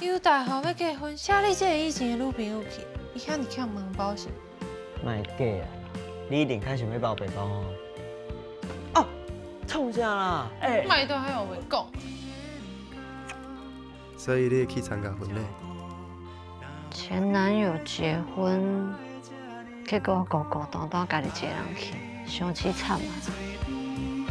有大号要结婚，请你这个以前的女朋友去，伊遐尼欠问包是？ 卖假啊！你一定开想要包白包哦。哦，创啥啦？ 卖都还有话讲。 所以你会去参加婚礼？ 前男友结婚，结果我孤孤单单家己一个人去，伤凄惨啊！